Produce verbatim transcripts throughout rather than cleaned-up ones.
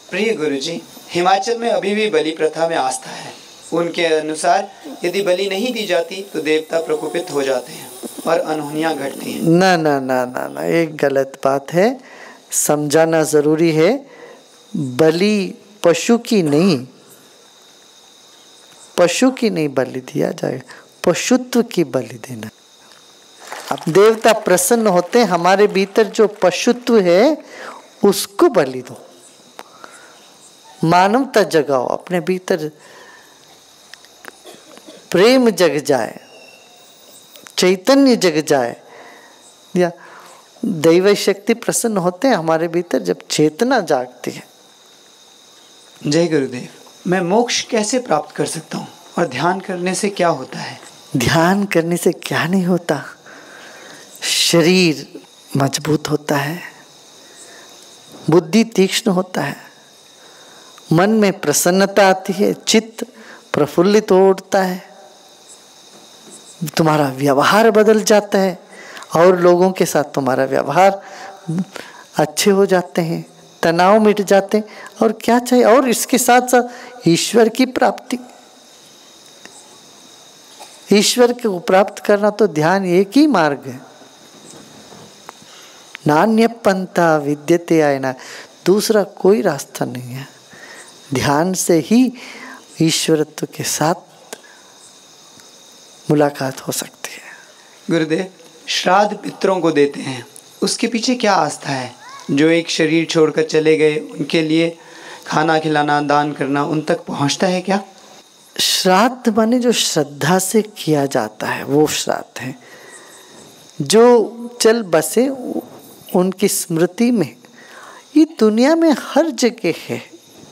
प्रिय गुरुजी, हिमाचल में अभी भी बलि प्रथा में आस्था है। उनके अनुसार यदि बलि नहीं दी जाती तो देवता प्रकोपित हो जाते हैं और अनहोनियां घटती हैं। ना ना ना ना ना एक गलत बात है, समझाना जरूरी है। बलि पशु की नहीं, पशु की नहीं बलि दिया जाए, पशुत्व की बलि देना। अब देवता प्रसन्न होते हैं, हमारे भीतर जो पशुत्व है उसको बलि दो, मानवता जगाओ, अपने भीतर प्रेम जग जाए, चैतन्य जग जाए, या दैव शक्ति प्रसन्न होते हैं हमारे भीतर जब चेतना जागती है। जय गुरुदेव, मैं मोक्ष कैसे प्राप्त कर सकता हूँ और ध्यान करने से क्या होता है? ध्यान करने से क्या नहीं होता, शरीर मजबूत होता है, बुद्धि तीक्ष्ण होता है, मन में प्रसन्नता आती है, चित्त प्रफुल्लित हो उठता है, तुम्हारा व्यवहार बदल जाता है और लोगों के साथ तुम्हारा व्यवहार अच्छे हो जाते हैं, तनाव मिट जाते हैं। और क्या चाहिए, और इसके साथ साथ ईश्वर की प्राप्ति, ईश्वर को प्राप्त करना तो ध्यान एक ही मार्ग है, नान्य पंथा विद्यते आयना, दूसरा कोई रास्ता नहीं है। ध्यान से ही ईश्वरत्व के साथ मुलाकात हो सकती है। गुरुदेव, श्राद्ध पितरों को देते हैं, उसके पीछे क्या आस्था है? जो एक शरीर छोड़कर चले गए उनके लिए खाना खिलाना, दान करना उन तक पहुंचता है क्या? श्राद्ध माने जो श्रद्धा से किया जाता है वो श्राद्ध है। जो चल बसे उनकी स्मृति में, ये दुनिया में हर जगह है,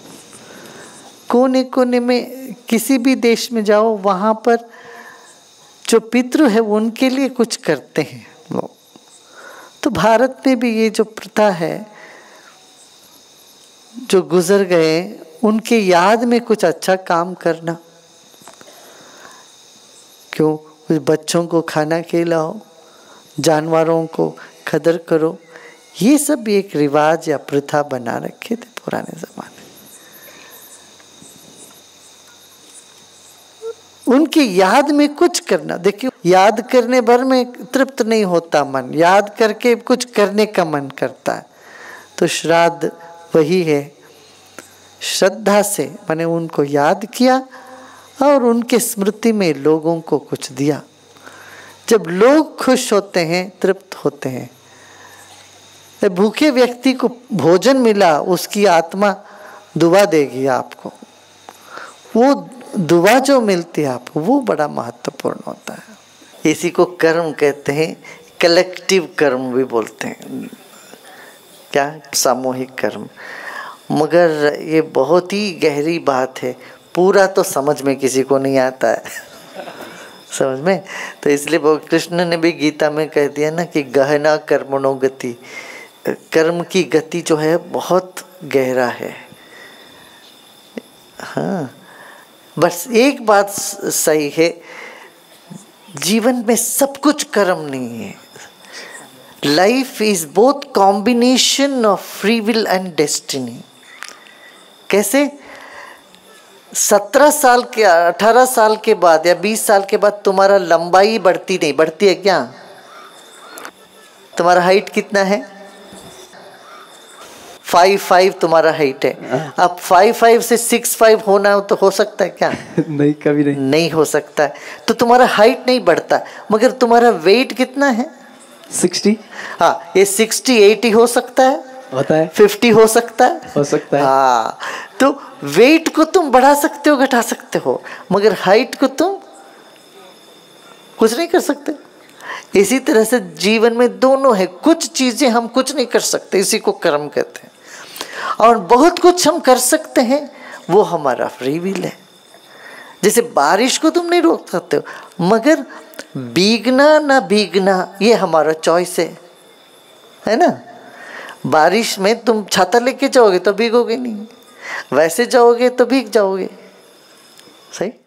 कोने कोने में, किसी भी देश में जाओ वहाँ पर जो पितृ है उनके लिए कुछ करते हैं लोग। तो भारत में भी ये जो प्रथा है, जो गुजर गए उनके याद में कुछ अच्छा काम करना, क्यों, कुछ बच्चों को खाना खिलाओ, जानवरों को कदर करो, ये सब एक रिवाज या प्रथा बना रखे थे पुराने जमाने। उनकी याद में कुछ करना। देखिए, याद करने भर में तृप्त नहीं होता मन, याद करके कुछ करने का मन करता है। तो श्राद्ध वही है, श्रद्धा से मैंने उनको याद किया और उनके स्मृति में लोगों को कुछ दिया। जब लोग खुश होते हैं, तृप्त होते हैं, भूखे व्यक्ति को भोजन मिला, उसकी आत्मा दुआ देगी आपको, वो दुआ जो मिलती है आपको वो बड़ा महत्वपूर्ण होता है। इसी को कर्म कहते हैं, कलेक्टिव कर्म भी बोलते हैं, क्या, सामूहिक कर्म। मगर ये बहुत ही गहरी बात है, पूरा तो समझ में किसी को नहीं आता है समझ में। तो इसलिए कृष्ण ने भी गीता में कह दिया ना कि गहना कर्मणो गति, कर्म की गति जो है बहुत गहरा है। हाँ, बस एक बात सही है, जीवन में सब कुछ कर्म नहीं है। Life is both combination of free will and destiny. कैसे? सत्रह साल के, अठारह साल के बाद या बीस साल के बाद तुम्हारा लंबाई बढ़ती नहीं, बढ़ती है क्या? तुम्हारा हाइट कितना है? फाइव फाइव तुम्हारा हाइट है। अब फाइव फाइव से सिक्स फाइव होना हो तो हो सकता है क्या? नहीं, कभी नहीं नहीं हो सकता है। तो तुम्हारा हाइट नहीं बढ़ता, मगर तुम्हारा वेट कितना है? सिक्सटी। हाँ, ये सिक्सटी एटी हो सकता है, होता है, फिफ्टी हो सकता है, हो सकता है। हाँ, तो वेट को तुम बढ़ा सकते हो, घटा सकते हो, मगर हाइट को तुम कुछ नहीं कर सकते। इसी तरह से जीवन में दोनों है, कुछ चीजें हम कुछ नहीं कर सकते, इसी को कर्म कहते हैं, और बहुत कुछ हम कर सकते हैं, वो हमारा फ्री विल है। जैसे बारिश को तुम नहीं रोक सकते हो, मगर भीगना ना भीगना ये हमारा चॉइस है, है ना। बारिश में तुम छाता लेके जाओगे तो भीगोगे नहीं, वैसे जाओगे तो भीग जाओगे, सही।